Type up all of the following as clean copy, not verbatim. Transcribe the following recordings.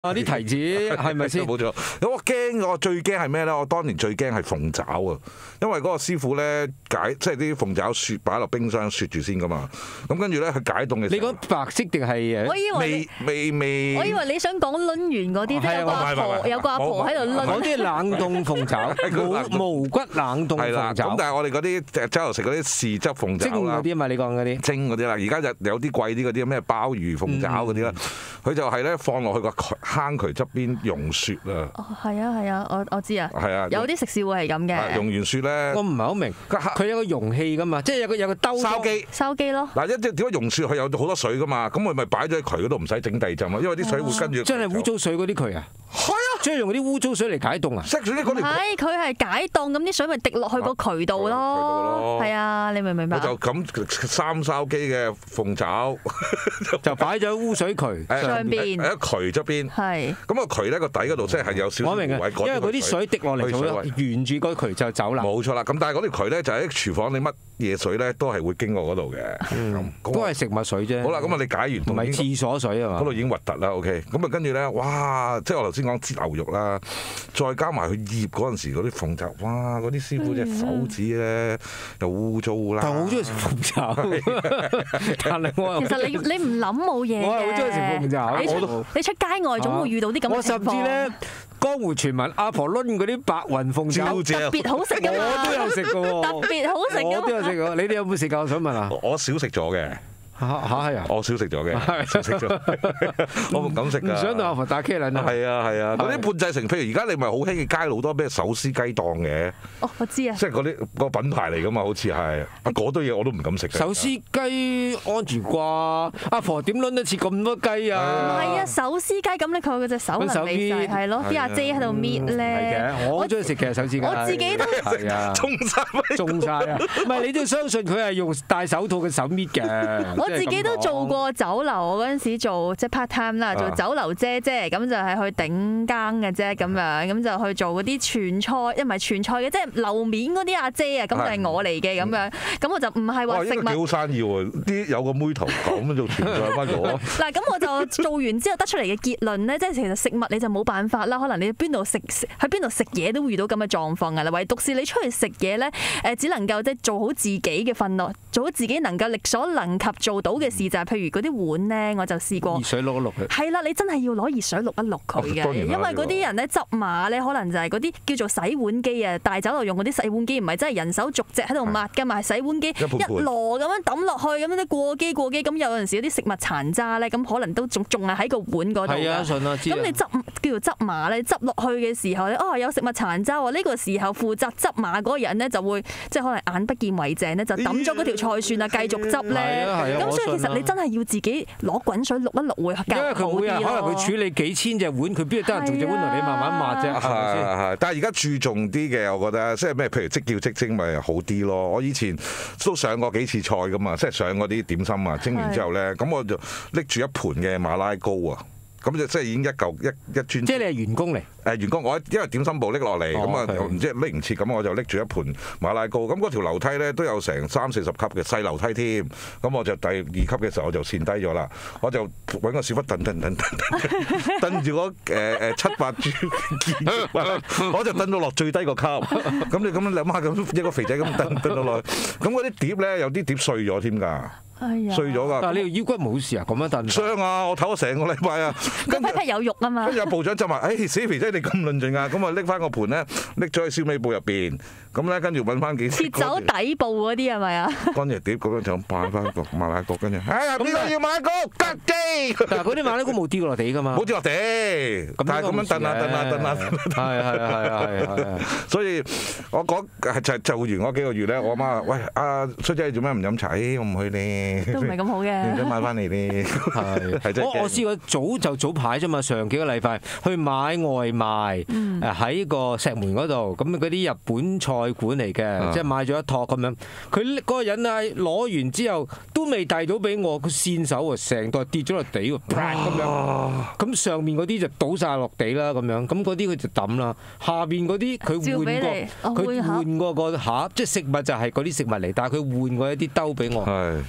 啲提子係咪先？ 冇錯。我最驚係咩咧？我當年最驚係鳳爪啊，因為嗰個師傅咧即係啲鳳爪雪擺落冰箱雪住先噶嘛。咁跟住咧佢解凍嘅時候， 你講白色定係我以為未？ 我以為你想講攆完嗰啲，即係有個阿婆喺度攆。 嗰啲冷凍鳳爪，無骨冷凍鳳爪。 咁但係我哋嗰啲酒樓食嗰啲豉汁鳳爪蒸嗰啲啊嘛，你講嗰啲蒸嗰啲啦。而家就有啲貴啲嗰啲咩鮑魚鳳爪嗰啲啦，佢就係咧放落去個坑渠側邊溶雪啊！ 哦，係啊，我知啊。 係啊， 有啲食肆會係咁嘅。 溶完雪咧， 我唔係好明。佢有個容器噶嘛，即係有個兜筲箕咯。 嗱，點解溶雪佢有好多水噶嘛？咁佢咪擺咗喺渠嗰度，唔使整第二浸啊，因為啲水會跟住。 真係污糟水嗰啲渠啊！ 係啊， 即係用嗰啲污糟水嚟解凍啊！ 係，佢係解凍，咁啲水咪滴落去個渠道咯。係啊，你明唔明白？ 我就咁三筲箕嘅鳳爪就擺咗喺污水渠上邊， 喺渠側邊。係。咁個渠咧個底嗰度即係有少少。 我明嘅，因為嗰啲水滴落嚟就沿住個渠就走啦。 冇錯啦，咁但係嗰條渠咧就喺廚房，你乜嘢水咧都係會經過嗰度嘅。 都係食物水啫。 好啦，咁啊你解完唔係廁所水啊嘛。 嗰度已經核突啦，OK。咁啊跟住咧，哇！即係我頭先講擠牛肉啦，再加埋佢醃嗰陣時嗰啲鳳爪，哇！嗰啲師傅隻手指咧又污糟啦。 但係我好中意食鳳爪，但係我其實你唔諗冇嘢嘅。 我係好中意食鳳爪。 你出街外總會遇到啲咁嘅情況。 我甚至咧江湖傳聞阿婆攆嗰啲白雲鳳爪特別好食㗎嘛。 我都有食㗎喎。 特別好食㗎。 我都有食過，你哋有冇食過？我想問啊。 我少食咗嘅。 係啊！ 我少食咗嘅，少食咗，我唔敢食㗎。 唔想同阿婆打茄輪啊！ 係啊！嗰啲半製成，譬如而家你咪好興嘅街路多咩手撕雞檔嘅。 哦，我知啊。 即係嗰啲個品牌嚟㗎嘛，好似係。嗰堆嘢我都唔敢食。 手撕雞安全啩？阿婆點攆得切咁多雞啊？ 唔係啊，手撕雞咁咧，佢嗰隻手能力細係咯，啲阿姐喺度搣咧。 係嘅，我好中意食嘅手撕雞。 我自己都係啊，中晒啊！唔係你都要相信佢係用戴手套嘅手搣嘅。 我自己都做過酒樓，我嗰陣時做即係 part time 啦，做酒樓姐姐，咁就係去頂更嘅啫，咁樣咁就去做嗰啲傳菜，唔係傳菜嘅，即係樓面嗰啲阿姐啊，咁就係我嚟嘅咁樣，咁我就唔係話食物。 幾好生意喎！啲有個妹頭咁做傳菜翻我。 嗱，咁我就做完之後得出嚟嘅結論咧，即係其實食物你就冇辦法啦，可能你邊度去邊度食嘢都會遇到咁嘅狀況㗎啦。唯獨是你出去食嘢咧，只能夠即係做好自己嘅份內，做好自己能夠力所能及做到嘅事。就係譬如嗰啲碗咧，我就試過熱水淥一淥佢。係啦，你真係要攞熱水淥一淥佢嘅，因為嗰啲人咧執碼咧，可能就係嗰啲叫做洗碗機啊，大酒樓用嗰啲洗碗機，唔係真係人手逐隻喺度抹㗎嘛，係洗碗機一籮咁樣抌落去，咁樣啲過機，咁有陣時有啲食物殘渣咧，咁可能都仲係喺個碗嗰度。 係啊，信啊，知啊。 咁你叫做執碼咧，執落去嘅時候咧，有食物殘渣喎，呢個時候負責執碼嗰個人咧就會即係可能眼不見為淨咧，就抌咗嗰條菜算啦，繼續執咧。咁所以其實你真係要自己攞滾水淥一淥會較好啲咯。因為佢每日可能佢處理幾千隻碗，佢邊度得閒做隻碗同你慢慢抹啫？ 係，但係而家注重啲嘅，我覺得即係咩？譬如即叫即蒸咪好啲咯。我以前都上過幾次菜㗎嘛，即係上嗰啲點心啊，蒸完之後咧，咁我就拎住一盤嘅馬拉糕啊。咁就即係已經一嚿一磚。即係你係員工嚟？ 員工，我因為點心部拎落嚟，咁啊唔知拎唔切，咁我就拎住一盤馬拉糕。咁嗰條樓梯咧都有成30-40級嘅細樓梯添。咁我就第2級嘅時候我就跣低咗啦。我就揾個屎忽蹬住嗰7-8磚，我就蹬到落最低個級。咁你咁樣諗下，咁一個肥仔咁蹬到落去，咁嗰啲碟咧有啲碟碎咗添㗎。碎咗㗎！ 但係你條腰骨冇事啊？咁樣蹬傷啊！我唞咗成個禮拜啊！ 跟住有肉啊嘛！ 跟住阿部長就話：死肥仔你咁論盡啊！咁啊拎翻個盤咧，拎咗去燒味部入邊。咁咧跟住揾翻幾切走底部嗰啲係咪啊？ 乾隻碟咁樣就擺翻個馬拉糕，跟住邊個要馬拉糕？吉機！ 但係嗰啲馬拉糕冇跌落地㗎嘛？ 冇跌落地，但係咁樣蹬下。係。所以我講就完嗰幾個月咧，我阿媽話：喂，阿衰仔你做咩唔飲茶？我唔去咧。 都唔係咁好嘅， 你想買翻嚟咧？係真我試過早排啫嘛，上幾個禮拜去買外賣，喺個石門嗰度，咁嗰啲日本菜館嚟嘅，即係買咗一托咁樣。佢嗰個人啊攞完之後都未遞到俾我，佢跣手喎，成袋跌咗落地喎，咁樣。咁上面嗰啲就倒晒落地啦，咁樣。咁嗰啲佢就抌啦，下邊嗰啲佢換過個盒，即係食物就係嗰啲食物嚟，但係佢換過一啲兜俾我。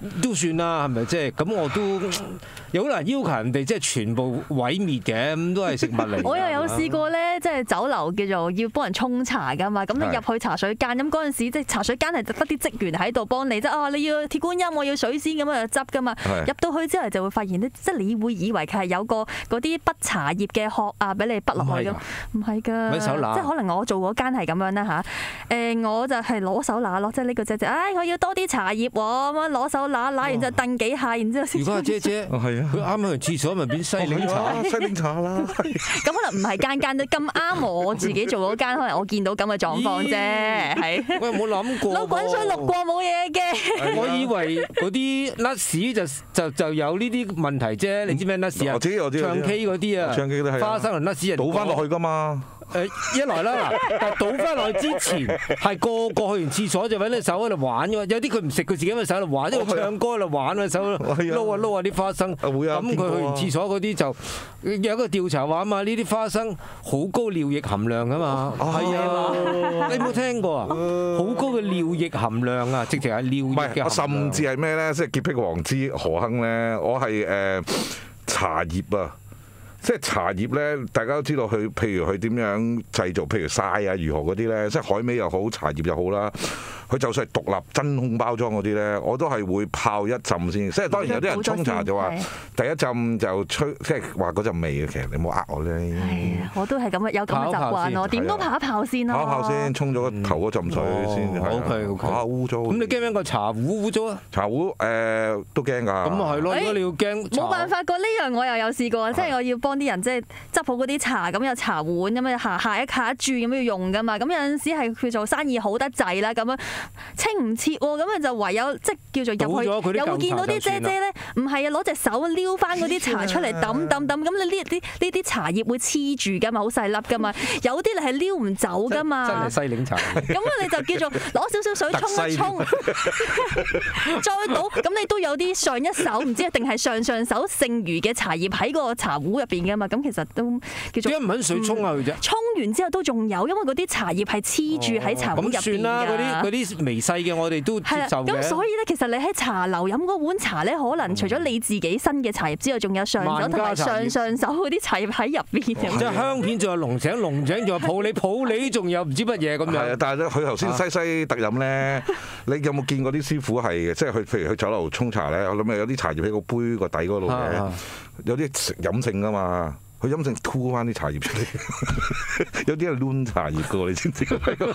都算啦，係咪即係咁我都有好難要求人哋即係全部毀滅嘅，咁都係食物嚟。 我又有試過咧，即係酒樓叫做要幫人沖茶㗎嘛，咁你入去茶水間，咁嗰陣時即係茶水間係得啲職員喺度幫你，即係你要鐵觀音，我要水仙咁樣執㗎嘛。入到去之後就會發現咧，即係你會以為佢係有個嗰啲筆茶葉嘅殼啊，俾你筆落去咁，唔係㗎，即係可能我做嗰間係咁樣啦嚇。我就係攞手揦咯，即係呢個姐姐，我要多啲茶葉喎，咁樣攞手揦完之後掟幾下，然之後先。 如果係姐姐，係啊，佢啱啱去廁所咪變西檸茶， 西檸茶啦。 咁可能唔係間都咁啱我自己做嗰間，可能我見到咁嘅狀況啫，係。 我有冇諗過？ 攞滾水淥過冇嘢嘅。 我以為嗰啲 nuts 就有呢啲問題啫，你知咩 nuts 啊？ 我知。 唱 K 嗰啲啊， 唱 K 都係花生同 nuts 人倒翻落去㗎嘛。 一來啦，但係倒翻落去之前係個去完廁所就揾隻手喺度玩嘅，有啲佢唔食佢自己喺手喺度玩，因為唱歌喺度玩啊，手撈下啲花生。咁佢去完廁所嗰啲就有一個調查話啊嘛，呢啲花生好高尿液含量啊嘛。係啊，你有冇聽過啊？好高嘅尿液含量啊，直情係尿液嘅含量。 甚至係咩咧？即係潔癖王之何亨咧，我係茶葉啊。即係茶葉咧，大家都知道佢，譬如佢點樣製造，譬如曬啊、如何嗰啲咧，即係海味又好，茶葉又好啦。佢就算係獨立真空包裝嗰啲咧，我都係會泡一浸先。即係當然有啲人沖茶就話第一浸就吹，即係話嗰陣味嘅。其實你冇呃我咧。 係啊，我都係咁有咁嘅習慣咯。點都泡一泡先咯。 泡一泡先，沖咗個頭嗰浸水先。 OK。 怕污糟。咁你驚唔驚個茶壺污糟啊？ 茶壺都驚㗎。咁啊係咯，如果你要驚。 冇辦法過呢樣，我又有試過，即係我要幫啲人即係執好嗰啲茶，咁有茶碗咁樣下一注咁樣要用㗎嘛。咁有陣時係佢做生意好得滯啦，咁樣清唔切喎，咁啊就唯有即係叫做入去，又會見到啲姐姐咧，唔係啊，攞隻手撩翻嗰啲茶出嚟揼，咁你呢啲茶葉會黐住㗎嘛，好細粒㗎嘛，有啲你係撩唔走㗎嘛。 真係西檸茶。 咁你就叫做攞少少水沖一沖，再倒，咁你都有啲上一手唔知定係上手剩餘嘅茶葉喺個茶壺入邊㗎嘛，咁其實都叫做。 點解唔揾水沖啊佢啫？ 沖完之後都仲有，因為嗰啲茶葉係黐住喺茶壺入邊㗎。咁算啦， 嗰啲微細嘅我哋都接受嘅。 咁所以咧，其實你喺茶樓飲嗰碗茶咧，可能除咗你自己新嘅茶葉之外，仲有上手同埋上手嗰啲茶葉喺入邊。 即係香片，仲有龍井，龍井仲有普洱，仲有唔知乜嘢咁樣。 係啊，但係咧，佢頭先西特飲咧，你有冇見過啲師傅係嘅？即係佢譬如去酒樓沖茶咧，我諗有啲茶葉喺個杯個底嗰度嘅，有啲飲性㗎嘛。佢飲剩吐翻啲茶葉出嚟，有啲係攣茶葉嘅喎，你知唔知？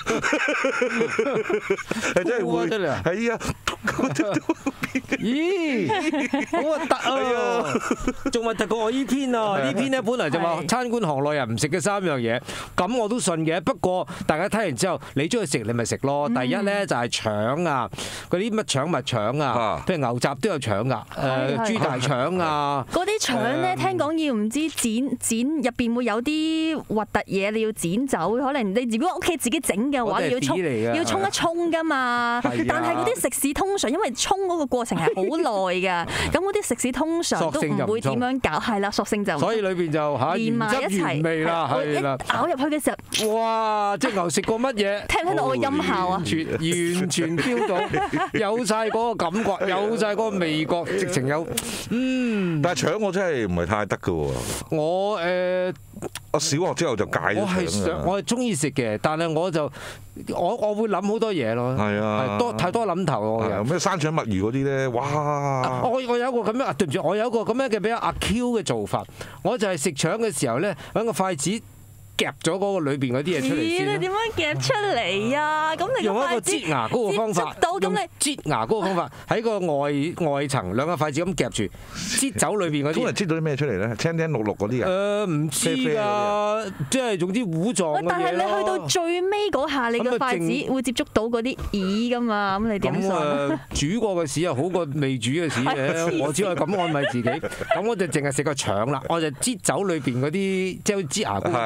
係真係會，係啊！咦，好核突啊！仲核突過我呢篇啊！呢篇咧本來就話餐館行內人唔食嘅3樣嘢，咁我都信嘅。不過大家睇完之後，你中意食你咪食咯。第一咧就係腸啊，嗰啲乜腸物腸啊，譬如牛雜都有腸㗎，豬大腸啊。嗰啲腸咧，聽講要唔知剪入邊會有啲核突嘢，你要剪走。可能你如果屋企自己整嘅話，要沖一沖㗎嘛。但係嗰啲食肆通常因為沖嗰個過程係好耐㗎，咁嗰啲食肆通常都唔會點樣搞，係啦，索性就所以裏邊就連埋一齊味啦，係啦，咬入去嘅時候，哇！隻牛食過乜嘢？聽唔聽到我嘅音效啊？完全 feel 到，有晒嗰個感覺，有晒嗰個味覺，直情有但係腸我真係唔係太得㗎喎。我小學之後就戒咗。我係中意食嘅，但係我會諗好多嘢咯。係啊，太多諗頭我咩山腸墨魚嗰啲咧？哇！我有一個咁樣對唔住，我有一個咁樣嘅比較阿 Q 嘅做法，我就係食腸嘅時候咧，揾個筷子夾咗嗰個裏邊嗰啲嘢出嚟先。你點樣夾出嚟啊？咁你用一個擠牙膏嘅方法，用擠牙膏嘅方法喺個外層兩個筷子咁夾住，擠走裏邊嗰啲。通常擠到啲咩出嚟咧？青青綠綠嗰啲啊？唔知㗎，即係總之糊狀嘅嘢咯。但係你去到最尾嗰下，你個筷子會接觸到嗰啲耳㗎嘛？咁你點算？煮過嘅屎又好過未煮嘅屎嘅，我只可以咁安慰自己。咁我就淨係食個腸啦，我就擠走裏邊嗰啲，即係擠牙膏擠走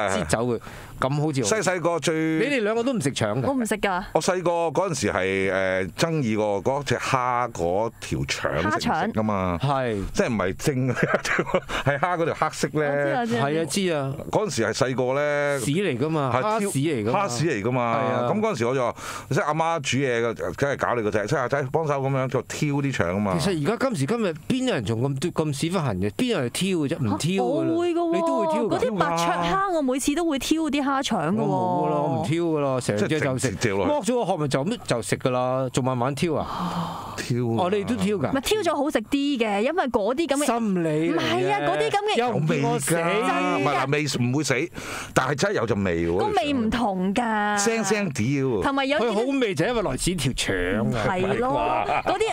嘅，咁好似細個最你哋兩個都唔食腸嘅。 我唔食㗎。 我細個嗰陣時係爭議過嗰隻蝦嗰條腸食唔食㗎嘛？ 係， 即係唔係蒸係蝦嗰條黑色咧？ 係啊，知啊。 嗰陣時係細個咧， 屎嚟㗎嘛，蝦屎嚟㗎嘛。 蝦屎嚟㗎嘛。咁嗰陣時我就話，即係阿媽煮嘢嘅，梗係搞你個仔，即係阿仔幫手咁樣就挑啲腸啊嘛。 其實而家今時今日邊有人仲咁屎忽痕嘅？邊有人挑嘅啫？唔挑㗎啦。 我會㗎喎， 你都會挑㗎。 嗰啲白灼蝦，我每次都會挑啲蝦腸㗎喎。 我冇㗎啦，我唔挑㗎啦，成隻就食。剝咗個殼咪就食㗎啦，仲慢慢挑啊？挑。哦，你哋都挑㗎？ 咪挑咗好食啲嘅，因為嗰啲咁嘅心理唔係啊，嗰啲咁嘅有味㗎，唔係嗱味唔會死，但係真係有陣味喎。 個味唔同㗎， 腥腥啲喎。 同埋有啲佢好味就因為來自條腸啊。 係咯，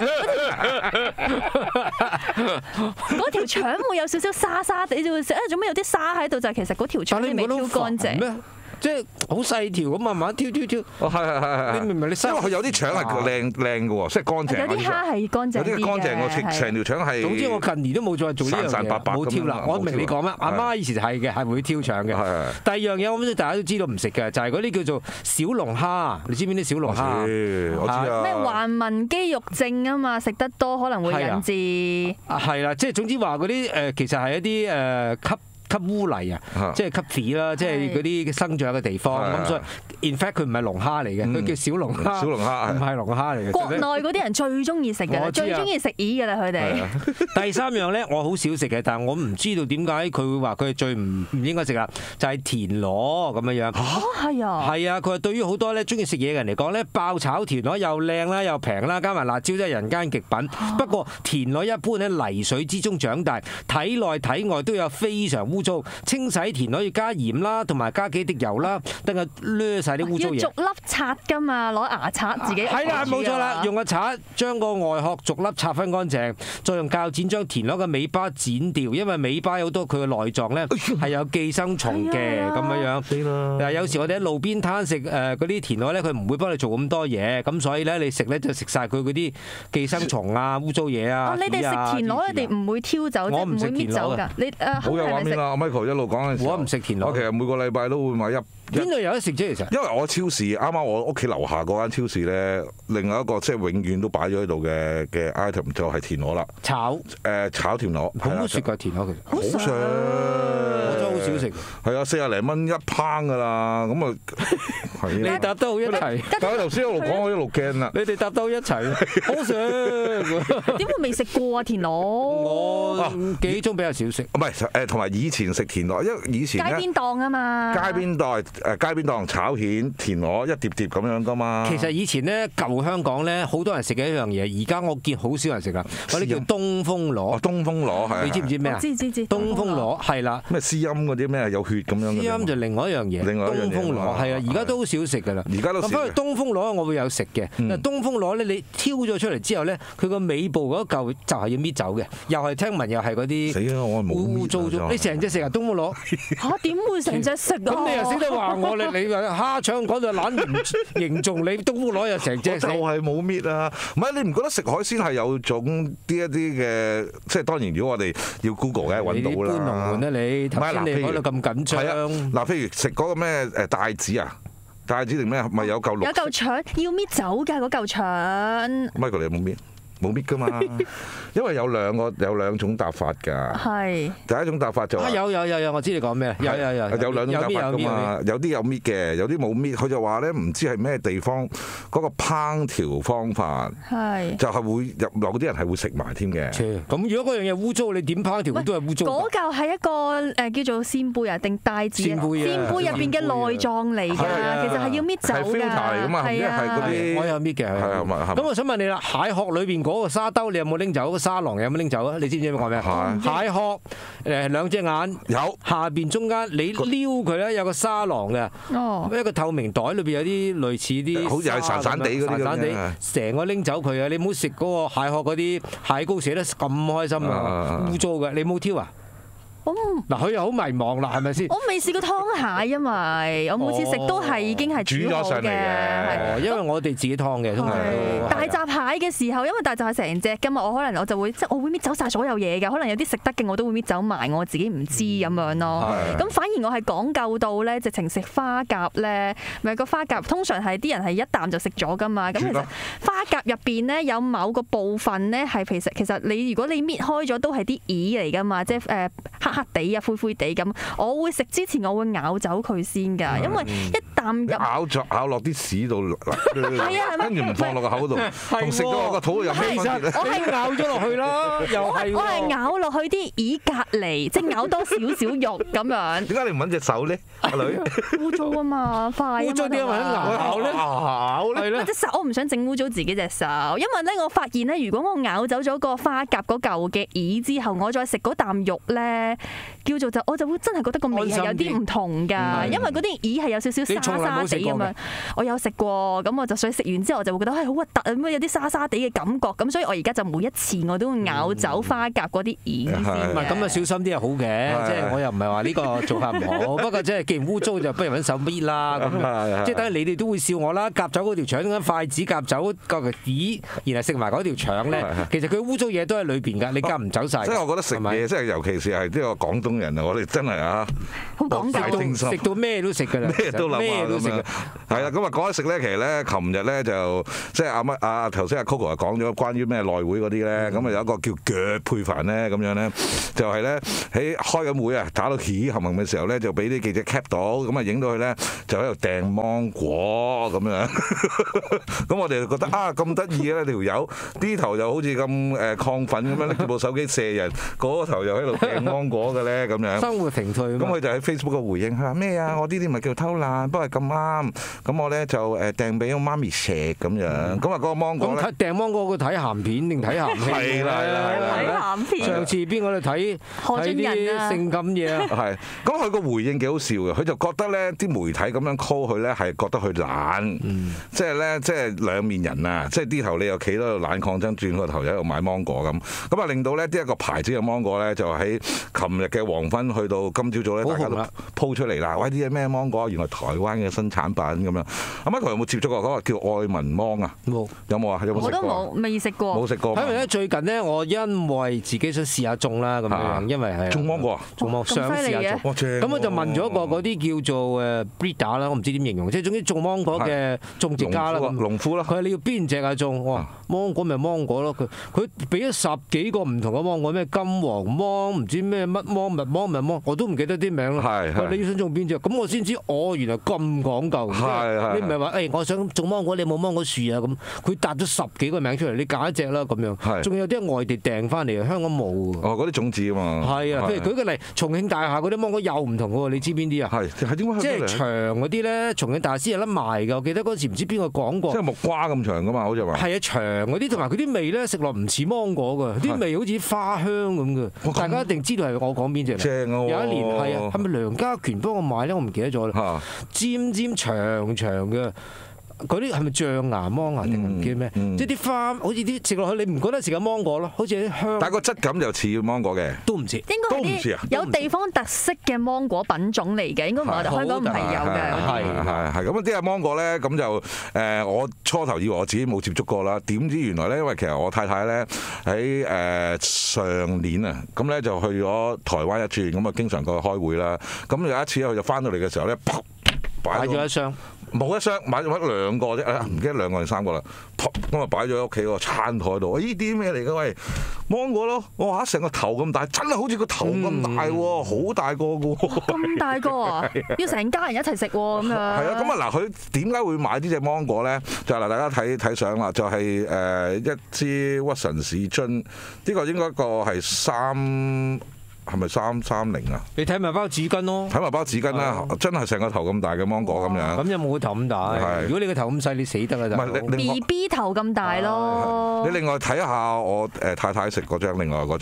嗰條腸會有少少沙沙地，你就會食做咩有啲沙喺度？就係其實嗰條腸你未挑乾淨咩？即係好細條咁慢慢挑。 哦，係。 你明唔明？因為佢有啲腸係靚嘅喎，即係乾淨。 有啲蝦係乾淨啲嘅。 有啲乾淨喎，成條腸係。 總之我近年都冇再做呢樣嘢，冇挑啦。我明你講咩？阿媽以前係嘅，係會挑腸嘅。第二樣嘢我諗大家都知道唔食嘅，就係嗰啲叫做小龍蝦。你知唔知啲小龍蝦？ 我知啊。 咩橫紋肌肉症啊嘛，食得多可能會引致。 係啦，即係總之話嗰啲其實係一啲吸污泥啊，即係吸屎啦，即係嗰啲生長嘅地方。咁所以 in fact 佢唔係龍蝦嚟嘅，佢叫小龍蝦。小龍蝦唔係龍蝦嚟嘅。 國內嗰啲人最中意食嘅，最中意食魚㗎啦，佢哋。 第三樣咧，我好少食嘅，但係我唔知道點解佢會話佢係最唔應該食啦，就係田螺咁樣樣。 係啊。係啊，佢話對於好多咧中意食嘢嘅人嚟講咧，爆炒田螺又靚啦，又平啦，加埋辣椒真係人間極品。不過田螺一般喺泥水之中長大，體內體外都有非常污糟，清洗田螺要加鹽啦，同埋加幾滴油啦，等佢掠晒啲污糟嘢。 要逐粒刷㗎嘛，攞牙刷自己。 係啦，冇錯啦，用個刷將個外殼逐粒刷翻乾淨，再用鉸剪將田螺嘅尾巴剪掉，因為尾巴有好多佢嘅內臟咧係有寄生蟲嘅咁樣樣。嗱，有時我哋喺路邊攤食嗰啲田螺咧，佢唔會幫你做咁多嘢，咁所以咧你食咧就食晒佢嗰啲寄生蟲啊、污糟嘢啊。 你哋食田螺，你哋唔會挑走， 我唔食唔會搣走㗎。你好有畫面啦，阿 Michael 一路講緊。 我唔食田螺。 我其實每個禮拜都會買邊度有得食啫？其實因為我超市啱啱我屋企樓下嗰間超市咧，另外一個即係永遠都擺咗喺度嘅 item 就係田螺啦。炒田螺， 好唔好食㗎田螺？ 好食， 我真係好少食。 係啊，40零蚊一烹㗎啦，咁啊係。 你搭得好一齊。 但係頭先一路講我一路驚啦。 你哋搭得好一齊，好食。 點會未食過啊田螺？ 我記憶中比較少食。 唔係同埋以前食田螺，因為以前街邊檔啊嘛。 街邊檔炒蜆田螺一碟碟咁樣㗎嘛。 其實以前咧舊香港咧好多人食嘅一樣嘢，而家我見好少人食啦。嗰啲叫東風螺。東風螺係。你知唔知咩啊？ 知。 東風螺係啦。 咩絲陰嗰啲咩有血咁樣。絲陰就另外一樣嘢。東風螺係啊，而家都好少食㗎啦。 而家都少。 咁反而東風螺我會有食嘅。東風螺咧，你挑咗出嚟之後咧，佢個尾部嗰嚿就係要搣走嘅，又係聽聞又係嗰啲。 死啦！我冇搣。污糟咗。 你成隻食啊東風螺？ 嚇點會成隻食啊？ 咁你又識得話我你話蝦腸講到懶形容你東風螺又成隻食。 就係冇搣啊！唔係你唔覺得食海鮮係有種一啲嘅，即係當然如果我哋要 Google 嘅揾到啦。 搬龍門啊你！頭先你講到咁緊張。 嗱，譬如食嗰個咩帶子啊，帶子定咩？咪有嚿有嚿腸要搣走㗎嗰嚿腸。 Michael 你有冇搣？冇搣㗎嘛，因為有兩種答法㗎。係。第一種答法就有，我知你講咩。有兩種答法㗎嘛，有啲有搣嘅，有啲冇搣。佢就話咧，唔知係咩地方嗰個烹調方法，就係會有啲人係會食埋添嘅。咁如果嗰樣嘢污糟，你點烹調都係污糟。 嗰嚿係一個叫做扇貝啊定帶子啊？扇貝入邊嘅內臟嚟㗎，其實係要搣走㗎。係 filter 嚟㗎嘛，係嗰啲。我有搣嘅。咁我想問你啦，蟹殼裏邊嗰個沙兜你有冇拎走？個沙囊有冇拎走啊？你知唔知我講咩？蟹殼兩隻眼有，下邊中間你撩佢咧有個沙囊嘅，一個透明袋裏邊有啲類似啲， 好似係散散地嗰啲咁樣， 成個拎走佢啊！你唔好食嗰個蟹殼嗰啲蟹膏，食得咁開心啊！污糟嘅，你冇挑啊？ 嗱，佢又好迷茫啦，係咪先？ 我未試過湯蟹，因為我每次食都係已經係煮好煮咗上嚟嘅， 因為我哋自己湯嘅，通常都大閘蟹嘅時候，因為大閘蟹成隻㗎嘛，我就會我會搣走晒所有嘢㗎，可能有啲食得嘅我都會搣走埋，我自己唔知咁樣咯。咁反而我係講究到咧，直情食花甲咧，咪個花甲通常係啲人係一啖就食咗㗎嘛。咁其實花甲入邊咧有某個部分咧係其實你如果你搣開咗都係啲耳嚟㗎嘛，即係黑黑地啊、灰灰地咁。我會食之前我會咬走佢先㗎，因為一啖咬落啲屎度，跟住唔放落個口度，同食咗我個肚又起翻。 我係咬咗落去啦，又係我係咬落去啲耳隔離，即係咬多少少肉咁樣。 點解你唔揾隻手咧，阿女？ 污糟啊嘛，快啊嘛。 污糟啲咪咬咧？係咧。 隻手我唔想整污糟自己隻手，因為咧我發現咧，如果我咬走咗個花甲嗰嚿嘅耳之後，我再食嗰啖肉咧，我就會真係覺得個味係有啲唔同㗎，因為嗰啲耳係有少少沙沙地咁樣。我有食過，咁我就所以食完之後我就會覺得好核突啊，咁有啲沙沙地嘅感覺，咁所以我而家就每一次我都會咬走花甲嗰啲耳先。 唔係咁啊，小心啲係好嘅，即係我又唔係話呢個做法唔好，不過即係既然污糟就不如揾手搣啦咁。即係等你哋都會笑我啦，夾走嗰條腸，用筷子夾走個耳，然後食埋嗰條腸咧，其實佢污糟嘢都喺裏邊㗎，你夾唔走晒。 即係我覺得食嘢，即係尤其是係呢個廣東人啊，我哋真係啊， 好講究， 食到咩都食㗎啦， 咩都諗咩都食㗎。 係啦，咁啊講起食咧，其實咧，琴日咧就即係頭先阿 Coco 啊講咗關於咩內會嗰啲咧，咁啊有一個叫腳配飯咧，咁樣咧就係咧喺開緊會啊，打到起冚冚嘅時候咧，就俾啲記者 cap 到，咁啊影到佢咧就喺度掟芒果咁樣，咁我哋就覺得咁得意嘅條友，呢頭又好似咁亢奮咁樣拎住部手機射人，嗰頭又喺度掟芒果嘅咧咁樣。生活情趣。咁佢就喺 Facebook 嘅回應，佢話咩啊？我呢啲咪叫偷懶，不過咁啱。咁我咧就掟俾我媽咪食咁樣。咁啊嗰個芒果咧， 咁掟芒果佢睇鹹片定睇鹹戲？ 係啦， 睇鹹片。 上次邊個睇啲性感嘢啊？ 係。咁佢個回應幾好笑嘅，佢就覺得咧啲媒體咁樣 call 佢咧係覺得佢懶，即係咧即係兩面人啊！即係啲頭你又企喺度懶抗爭，轉個頭又喺度買芒果咁。咁啊令到咧呢一個牌子嘅芒果咧就喺琴日嘅黃昏去到今朝早咧，大家都鋪出嚟啦。喂，啲嘢咩芒果？原來台灣嘅新產品咁樣。阿 Michael 有冇接觸過嗰個叫愛文芒啊？ 冇。 有冇啊？有冇食過？ 我都冇，未食過。 冇食過。 因為咧最近咧，我因為自己想試下種啦咁樣，因為係種芒果啊， 種芒想試下種。咁我就問咗一個嗰啲叫做breeder 啦，我唔知點形容，即係總之種芒果嘅種植家啦。 農夫啦。 佢話你要邊隻啊種？我話芒果咪芒果咯。佢俾咗10幾個唔同嘅芒果，咩金黃芒，唔知咩乜芒、蜜芒、蜜芒，我都唔記得啲名啦。你想種邊隻？咁我先知，原來咁講究。你唔係話我想種芒果，你有冇芒果樹啊？咁佢答咗10幾個名出嚟，你揀一隻啦咁樣。仲有啲係外地訂翻嚟，香港冇。 嗰啲種子啊嘛。係啊，譬如舉個例，重慶大廈嗰啲芒果又唔同嘅喎，你知邊啲啊？ 係點解？ 即係長嗰啲咧，重慶大師有得賣㗎。我記得嗰時唔知邊個講過。 即係木瓜咁長㗎嘛，好似話。係啊，長嗰啲同埋佢啲味咧，食落唔似芒果㗎，啲味好似花香咁嘅。大家一定知道係我講邊隻。 正喎！ 有一年係啊，係咪梁家權幫我買咧？我唔記得咗啦。尖尖長長嘅。嗰啲係咪象牙芒啊？定唔知咩？即係啲花，好似啲食落去，你唔覺得食緊芒果咯？好似啲香。 但係個質感又似芒果嘅。都唔似。應該係啲有地方特色嘅芒果品種嚟嘅，應該唔係我哋香港唔係有嘅。 係咁啲芒果咧，咁就我初頭以為我自己冇接觸過啦，點知原來咧，因為其實我太太咧喺上年啊，咁咧就去咗台灣一轉，咁啊經常過去開會啦。咁有一次佢就翻到嚟嘅時候咧， 擺咗一箱。 冇一箱，買咗2個啫，唔記得2個定3個啦。咁啊擺咗喺屋企個餐台度。呢啲咩嚟㗎？喂，芒果咯！我話成個頭咁大，真係好似個頭咁大喎，好大個㗎喎。 咁大個啊！要成家人一齊食喎咁樣。係啊，咁啊嗱，佢點解會買呢隻芒果咧？就嗱，大家睇相啦，就係一支屈臣氏樽，呢個應該個係係咪330啊？ 你睇埋包紙巾咯， 睇埋包紙巾啦，真係成個頭咁大嘅芒果咁樣。 咁有冇個頭咁大？如果你個頭咁細，你死得啦就。 BB 頭咁大咯。 你另外睇下我太太食嗰張，另外嗰張。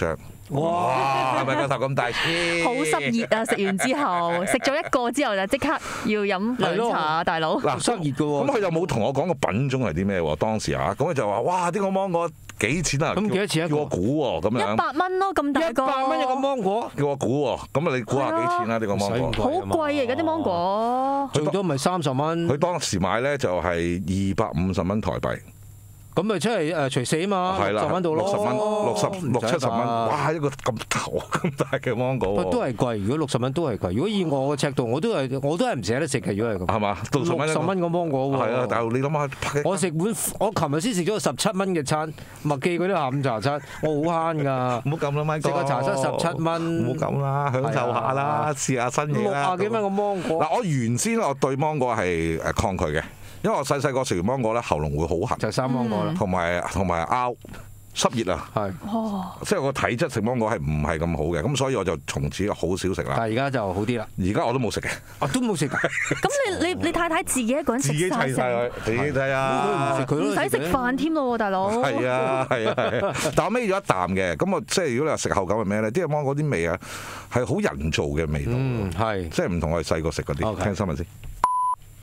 哇！係咪個頭咁大先？ 好濕熱啊！食完之後，食咗一個之後就即刻要飲涼茶，大佬。 嗱， 濕熱嘅喎。 咁佢又冇同我講個品種係啲咩喎？當時啊，咁佢就話：哇！呢個芒果幾錢啊？ 咁幾多錢一個？ 叫我估喎，咁樣。 100蚊咯，咁大個。 100蚊一個芒果。 叫我估喎，咁啊你估下幾錢啊？呢個芒果。 好貴啊！而家啲芒果。 最多咪30蚊。 佢當時買咧就係250蚊台幣。 咁咪即係除4啊嘛，60蚊到咯 ，60蚊，60、70蚊，哇！一個咁頭咁大嘅芒果喎， 都係貴。如果60蚊都係貴。如果以我嘅尺度，我都係唔捨得食嘅。如果係咁， 係嘛？60蚊個芒果喎。係啊，但係你諗下，我琴日先食咗個17蚊嘅餐，麥記嗰啲下午茶餐，我好慳㗎。 唔好咁啦，Michael。 食個茶餐17蚊， 唔好咁啦，享受下啦，試下新嘢啦。 60幾蚊個芒果。 嗱，我原先我對芒果係抗拒嘅。因為我細個食完芒果咧，喉嚨會好痕， 就生芒果啦， 同埋拗濕熱啊， 係， 即係個體質食芒果係唔係咁好嘅，咁所以我就從此好少食啦。 但係而家就好啲啦。 而家我都冇食嘅， 我都冇食。 咁你太太自己一個人食晒成， 自己睇啊， 唔使食飯添咯，大佬。 係啊，但我尾咗一啖嘅，咁我即係如果你話食後感係咩咧？啲芒果啲味啊係好人造嘅味道， 係， 即係唔同我哋細個食嗰啲。聽新聞先。